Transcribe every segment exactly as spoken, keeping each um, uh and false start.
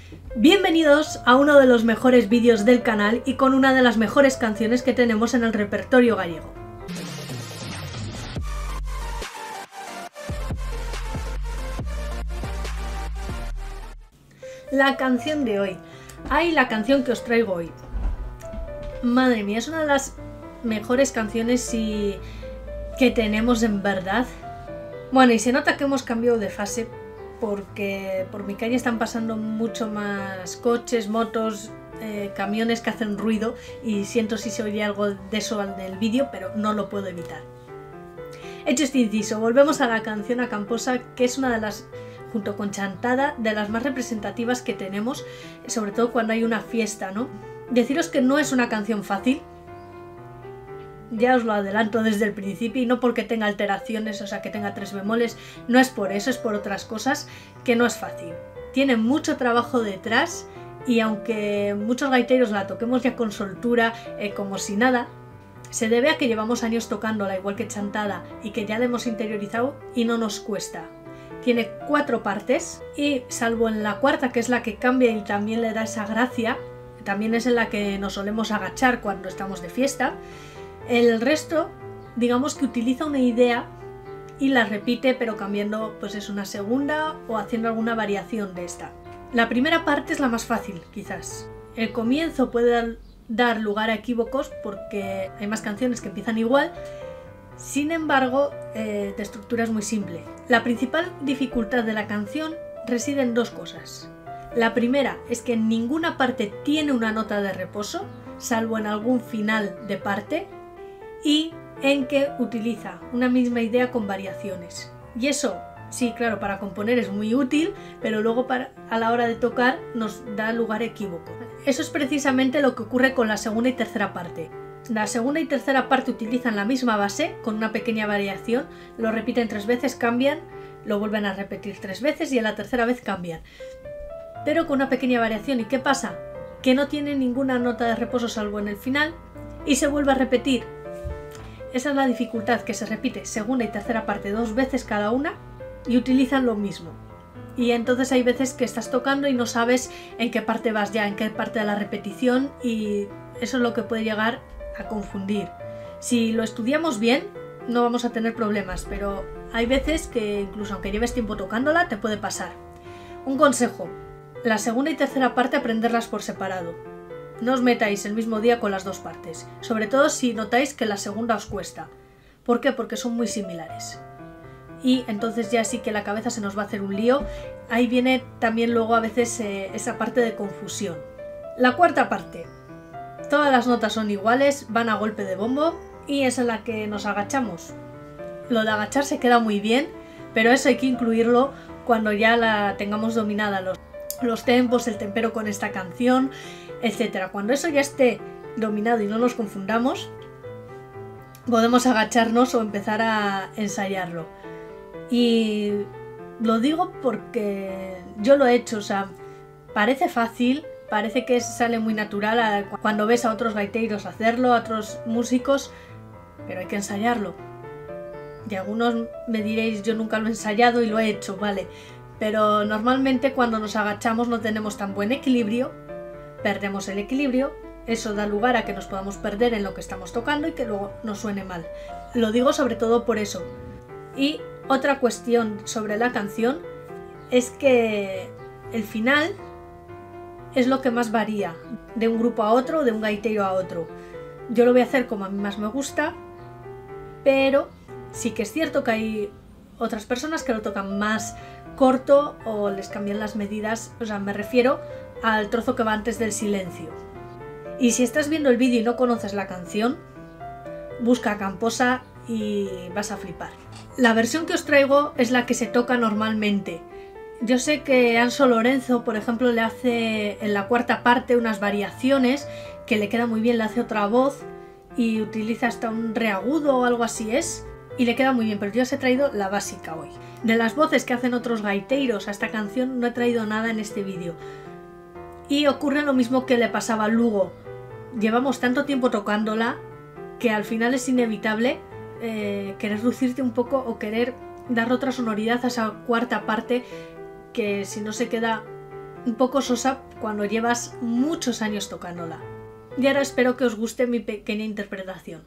Bienvenidos a uno de los mejores vídeos del canal y con una de las mejores canciones que tenemos en el repertorio gallego. La canción de hoy. Ay, la canción que os traigo hoy. Madre mía, es una de las mejores canciones y... que tenemos en verdad. Bueno, y se nota que hemos cambiado de fase porque por mi calle están pasando mucho más coches, motos, eh, camiones que hacen ruido y siento si se oye algo de eso en el vídeo, pero no lo puedo evitar. Hecho este inciso, volvemos a la canción A Camposa, que es una de las, junto con Chantada, de las más representativas que tenemos, sobre todo cuando hay una fiesta, ¿no? Deciros que no es una canción fácil. Ya os lo adelanto desde el principio, y no porque tenga alteraciones, o sea que tenga tres bemoles, no es por eso, es por otras cosas, que no es fácil. Tiene mucho trabajo detrás y aunque muchos gaiteros la toquemos ya con soltura, eh, como si nada, se debe a que llevamos años tocándola igual que Chantada y que ya la hemos interiorizado y no nos cuesta. Tiene cuatro partes y salvo en la cuarta, que es la que cambia y también le da esa gracia, también es en la que nos solemos agachar cuando estamos de fiesta. El resto, digamos que utiliza una idea y la repite, pero cambiando, pues es una segunda o haciendo alguna variación de esta. La primera parte es la más fácil, quizás. El comienzo puede dar, dar lugar a equívocos porque hay más canciones que empiezan igual. Sin embargo, eh, de estructura es muy simple. La principal dificultad de la canción reside en dos cosas. La primera es que en ninguna parte tiene una nota de reposo, salvo en algún final de parte, y en que utiliza una misma idea con variaciones. Y eso, sí, claro, para componer es muy útil, pero luego para, a la hora de tocar nos da lugar a equívoco. Eso es precisamente lo que ocurre con la segunda y tercera parte. La segunda y tercera parte utilizan la misma base, con una pequeña variación, lo repiten tres veces, cambian, lo vuelven a repetir tres veces y en la tercera vez cambian. Pero con una pequeña variación. ¿Y qué pasa? Que no tiene ninguna nota de reposo salvo en el final y se vuelve a repetir. Esa es la dificultad, que se repite segunda y tercera parte dos veces cada una y utilizan lo mismo. Y entonces hay veces que estás tocando y no sabes en qué parte vas ya, en qué parte de la repetición, y eso es lo que puede llegar a confundir. Si lo estudiamos bien no vamos a tener problemas, pero hay veces que incluso aunque lleves tiempo tocándola te puede pasar. Un consejo: la segunda y tercera parte aprenderlas por separado. No os metáis el mismo día con las dos partes, sobre todo si notáis que la segunda os cuesta. ¿Por qué? Porque son muy similares. Y entonces ya sí que la cabeza se nos va a hacer un lío. Ahí viene también luego a veces eh, esa parte de confusión. La cuarta parte. Todas las notas son iguales, van a golpe de bombo y es en la que nos agachamos. Lo de agacharse queda muy bien, pero eso hay que incluirlo cuando ya la tengamos dominada, los, los tempos, el tempero con esta canción, etcétera. Cuando eso ya esté dominado y no nos confundamos, podemos agacharnos o empezar a ensayarlo. Y lo digo porque yo lo he hecho, o sea, parece fácil, parece que sale muy natural cuando ves a otros gaiteros hacerlo, a otros músicos, pero hay que ensayarlo. Y algunos me diréis, yo nunca lo he ensayado y lo he hecho, vale, pero normalmente cuando nos agachamos no tenemos tan buen equilibrio. Perdemos el equilibrio, eso da lugar a que nos podamos perder en lo que estamos tocando y que luego nos suene mal. Lo digo sobre todo por eso. Y otra cuestión sobre la canción es que el final es lo que más varía de un grupo a otro, de un gaitero a otro. Yo lo voy a hacer como a mí más me gusta, pero sí que es cierto que hay otras personas que lo tocan más corto o les cambian las medidas, o sea, me refiero al trozo que va antes del silencio. Y si estás viendo el vídeo y no conoces la canción, busca A Camposa y vas a flipar. La versión que os traigo es la que se toca normalmente. Yo sé que Anso Lorenzo, por ejemplo, le hace en la cuarta parte unas variaciones que le queda muy bien, le hace otra voz y utiliza hasta un reagudo o algo así es, y le queda muy bien, pero yo os he traído la básica hoy. De las voces que hacen otros gaiteiros a esta canción no he traído nada en este vídeo. Y ocurre lo mismo que le pasaba a Lugo. Llevamos tanto tiempo tocándola que al final es inevitable eh, querer lucirte un poco o querer dar otra sonoridad a esa cuarta parte que si no se queda un poco sosa cuando llevas muchos años tocándola. Y ahora espero que os guste mi pequeña interpretación.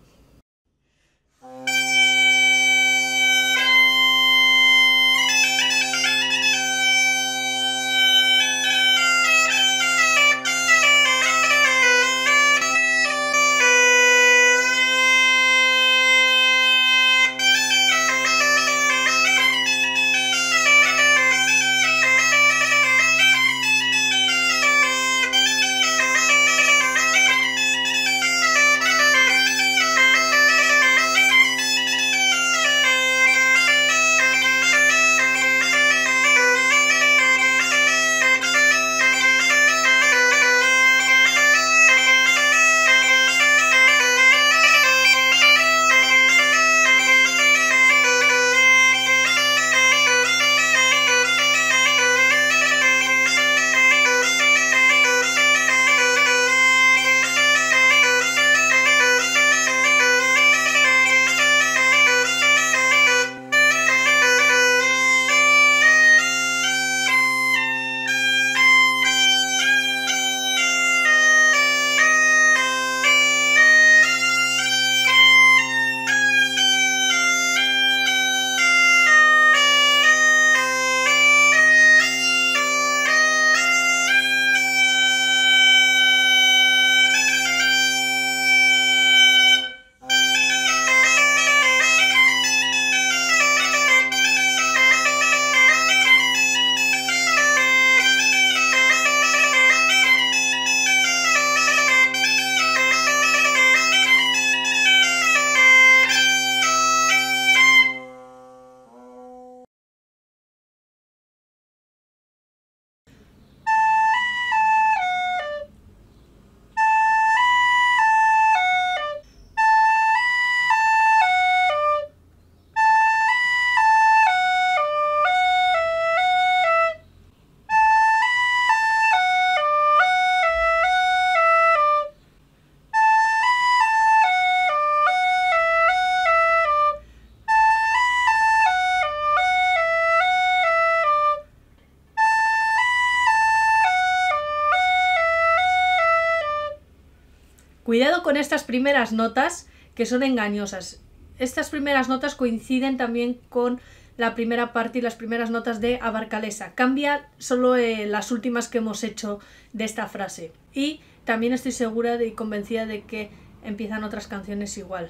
Cuidado con estas primeras notas que son engañosas. Estas primeras notas coinciden también con la primera parte y las primeras notas de Abarcalesa. Cambia solo eh, las últimas que hemos hecho de esta frase. Y también estoy segura y convencida de que empiezan otras canciones igual.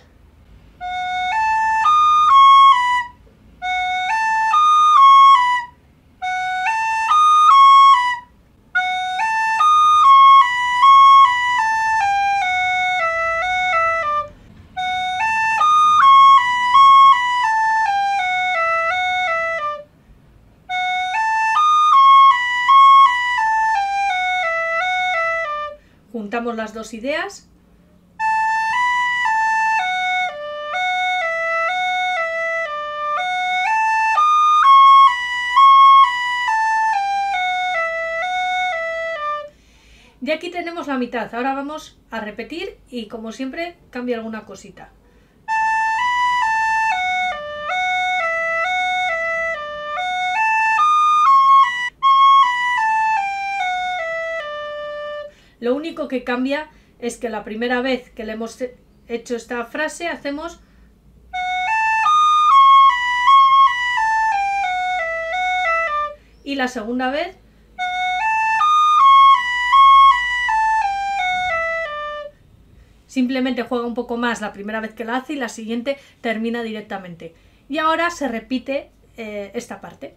Juntamos las dos ideas. Y aquí tenemos la mitad. Ahora vamos a repetir y, como siempre, cambia alguna cosita. Lo único que cambia es que la primera vez que le hemos hecho esta frase hacemos y la segunda vez simplemente juega un poco más la primera vez que la hace y la siguiente termina directamente. Y ahora se repite eh, esta parte.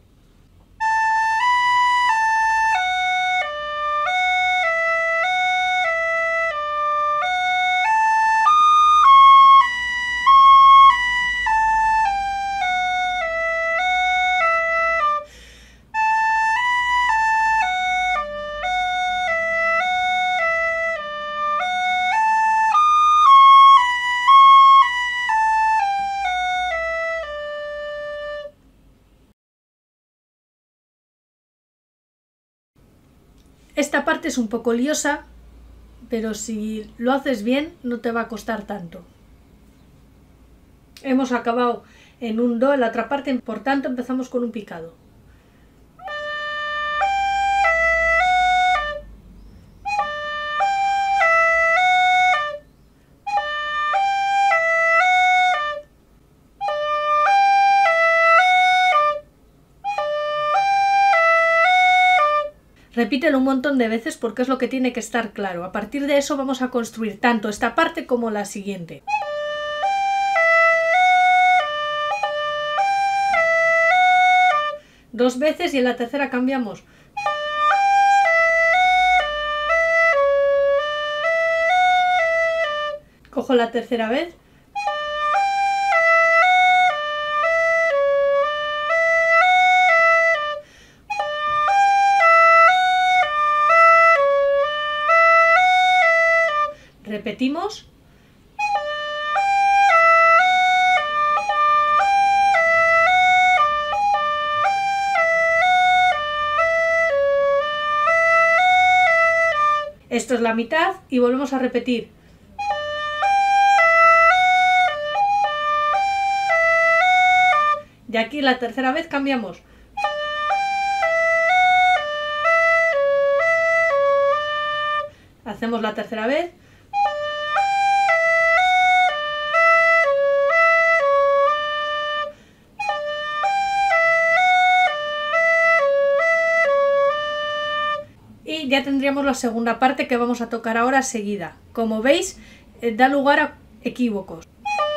Esta parte es un poco liosa, pero si lo haces bien no te va a costar tanto. Hemos acabado en un do en la otra parte, por tanto empezamos con un picado. Repítelo un montón de veces porque es lo que tiene que estar claro. A partir de eso vamos a construir tanto esta parte como la siguiente. Dos veces y en la tercera cambiamos. Cojo la tercera vez. Repetimos. Esto es la mitad y volvemos a repetir. Y aquí la tercera vez cambiamos. Hacemos la tercera vez. Y ya tendríamos la segunda parte que vamos a tocar ahora seguida. Como veis, eh, da lugar a equívocos.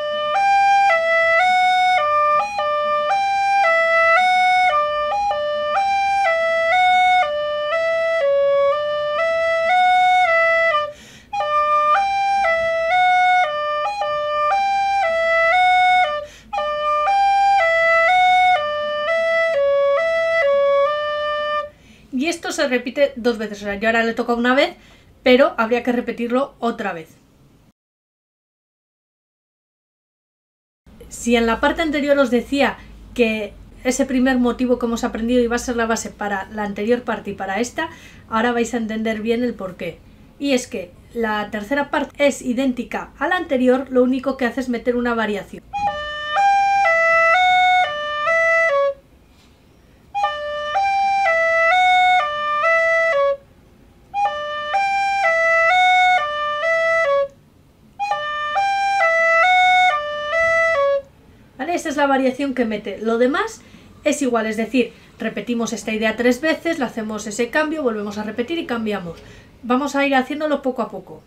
Y esto se repite dos veces, o sea, yo ahora le toco una vez, pero habría que repetirlo otra vez. Si en la parte anterior os decía que ese primer motivo que hemos aprendido iba a ser la base para la anterior parte y para esta, ahora vais a entender bien el porqué. Y es que la tercera parte es idéntica a la anterior, lo único que hace es meter una variación. Esta es la variación que mete. Lo demás es igual, es decir, repetimos esta idea tres veces, le hacemos ese cambio, volvemos a repetir y cambiamos. Vamos a ir haciéndolo poco a poco.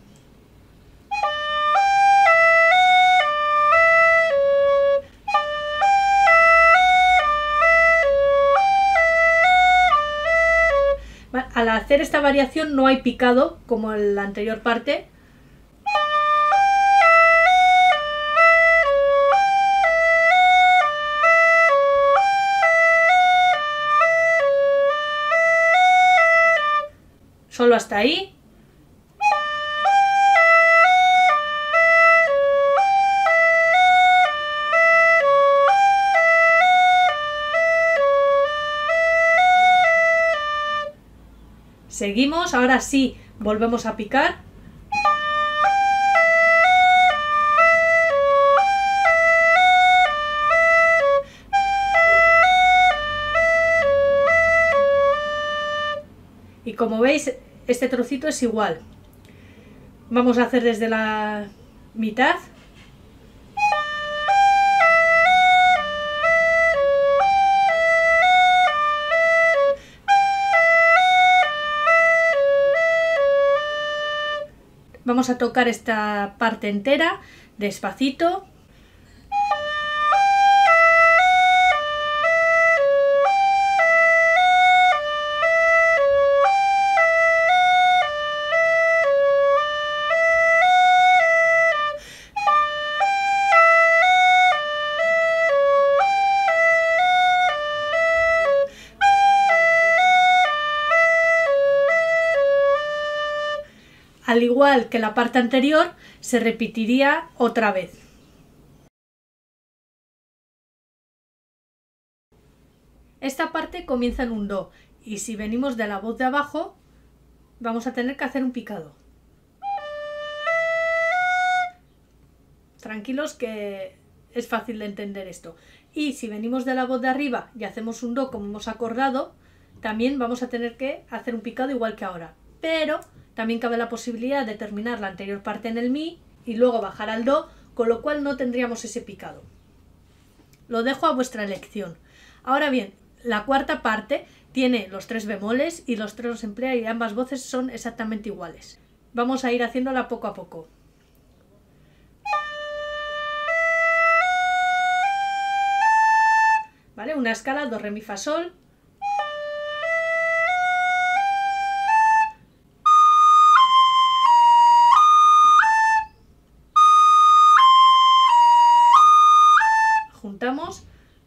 Al hacer esta variación no hay picado como en la anterior parte. Solo hasta ahí. Seguimos, ahora sí, volvemos a picar. Y como veis, este trocito es igual. Vamos a hacer desde la mitad. Vamos a tocar esta parte entera, despacito. Al igual que la parte anterior, se repetiría otra vez. Esta parte comienza en un do y si venimos de la voz de abajo, vamos a tener que hacer un picado. Tranquilos que es fácil de entender esto. Y si venimos de la voz de arriba y hacemos un do como hemos acordado, también vamos a tener que hacer un picado igual que ahora. Pero también cabe la posibilidad de terminar la anterior parte en el mi y luego bajar al do, con lo cual no tendríamos ese picado. Lo dejo a vuestra elección. Ahora bien, la cuarta parte tiene los tres bemoles y los tres los emplea y ambas voces son exactamente iguales. Vamos a ir haciéndola poco a poco. ¿Vale? Una escala, do, re, mi, fa, sol. Juntamos.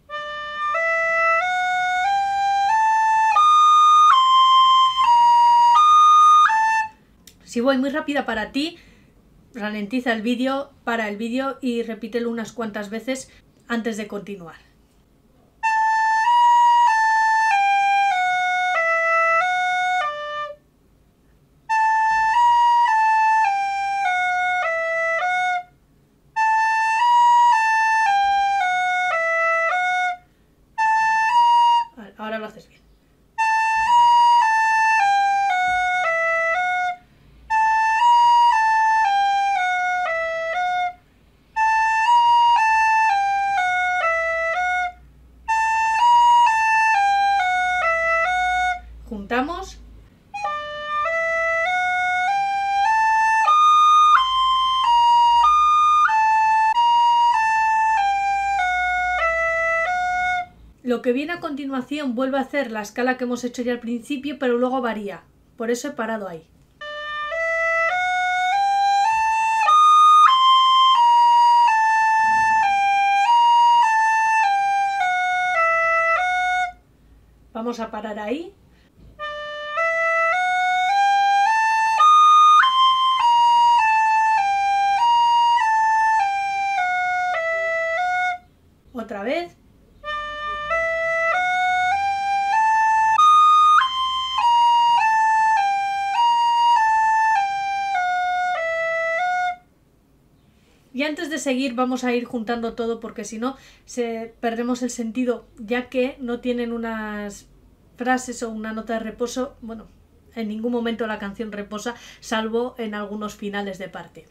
Si voy muy rápida para ti, ralentiza el vídeo, para el vídeo y repítelo unas cuantas veces antes de continuar. Ahora lo haces bien. Juntamos. Lo que viene a continuación vuelve a hacer la escala que hemos hecho ya al principio, pero luego varía. Por eso he parado ahí. Vamos a parar ahí. Otra vez. Y antes de seguir vamos a ir juntando todo porque si no se perdemos el sentido, ya que no tienen unas frases o una nota de reposo. Bueno, en ningún momento la canción reposa, salvo en algunos finales de parte.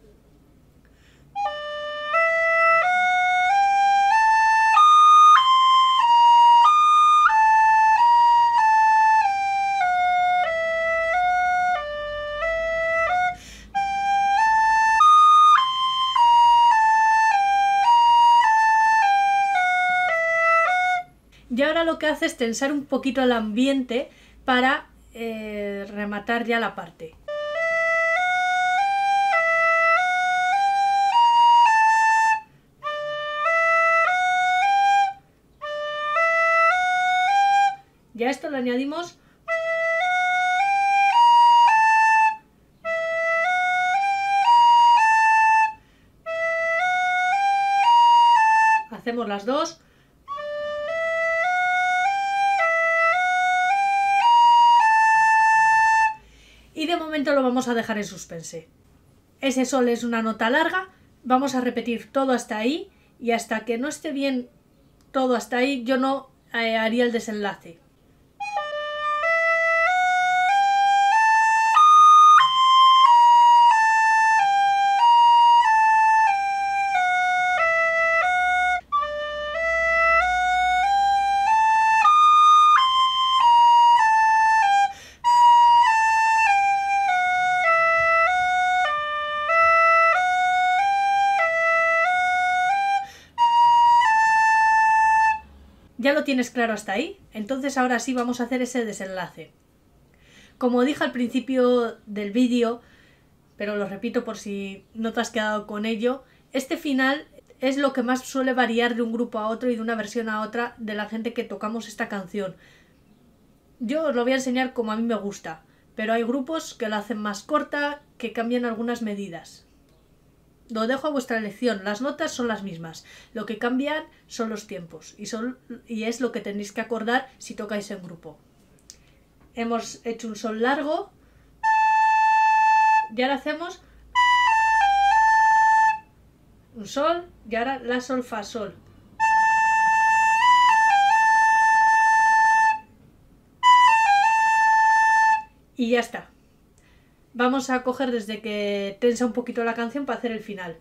Y ahora lo que hace es tensar un poquito el ambiente para eh, rematar ya la parte. Ya esto le añadimos hacemos las dos. Y de momento lo vamos a dejar en suspense. Ese sol es una nota larga, vamos a repetir todo hasta ahí y hasta que no esté bien todo hasta ahí yo no eh, haría el desenlace. ¿Ya lo tienes claro hasta ahí? Entonces ahora sí vamos a hacer ese desenlace. Como dije al principio del vídeo, pero lo repito por si no te has quedado con ello, este final es lo que más suele variar de un grupo a otro y de una versión a otra de la gente que tocamos esta canción. Yo os lo voy a enseñar como a mí me gusta, pero hay grupos que la hacen más corta, que cambian algunas medidas. Lo dejo a vuestra elección, las notas son las mismas, lo que cambian son los tiempos y, son, y es lo que tenéis que acordar si tocáis en grupo. Hemos hecho un sol largo y ahora hacemos un sol y ahora la, sol, fa, sol. Y ya está. Vamos a coger desde que tensa un poquito la canción para hacer el final.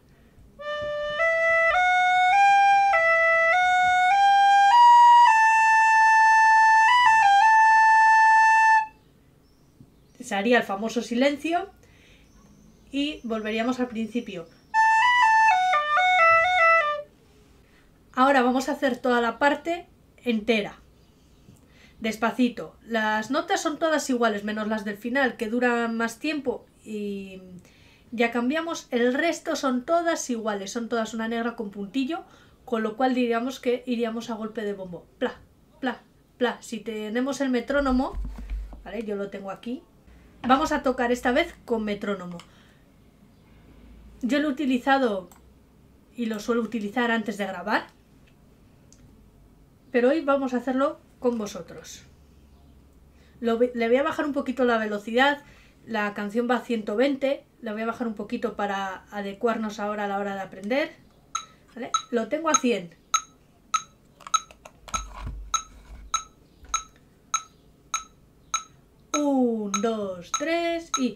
se haría el famoso silencio y volveríamos al principio. Ahora vamos a hacer toda la parte entera. Despacito. Las notas son todas iguales, menos las del final, que duran más tiempo y ya cambiamos. El resto son todas iguales, son todas una negra con puntillo, con lo cual diríamos que iríamos a golpe de bombo. Pla, pla, pla. Si tenemos el metrónomo, ¿vale? Yo lo tengo aquí. Vamos a tocar esta vez con metrónomo. Yo lo he utilizado y lo suelo utilizar antes de grabar, pero hoy vamos a hacerlo con vosotros. Lo, le voy a bajar un poquito la velocidad. La canción va a ciento veinte, la voy a bajar un poquito para adecuarnos ahora a la hora de aprender, ¿vale? Lo tengo a cien. Un, dos, tres y...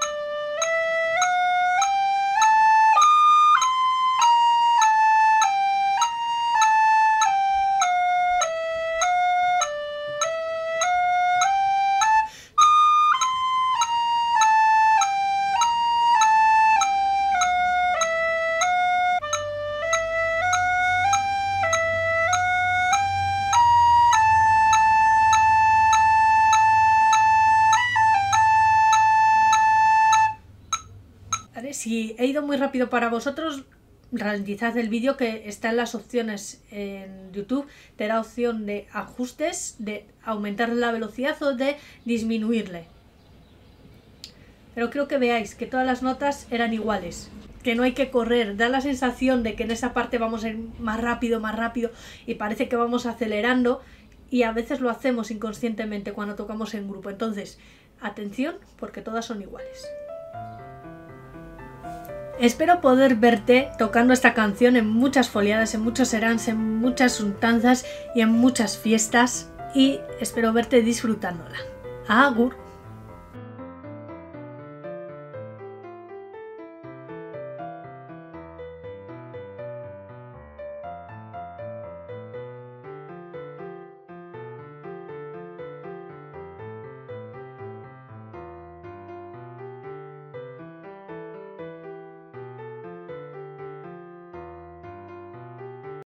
Si he ido muy rápido para vosotros, ralentizad el vídeo, que está en las opciones en YouTube. Te da opción de ajustes, de aumentarle la velocidad o de disminuirle. Pero creo que veáis que todas las notas eran iguales, que no hay que correr. Da la sensación de que en esa parte vamos a ir más rápido, más rápido y parece que vamos acelerando, y a veces lo hacemos inconscientemente cuando tocamos en grupo. Entonces, atención, porque todas son iguales. Espero poder verte tocando esta canción en muchas foliadas, en muchos serans, en muchas untanzas y en muchas fiestas, y espero verte disfrutándola. Agur.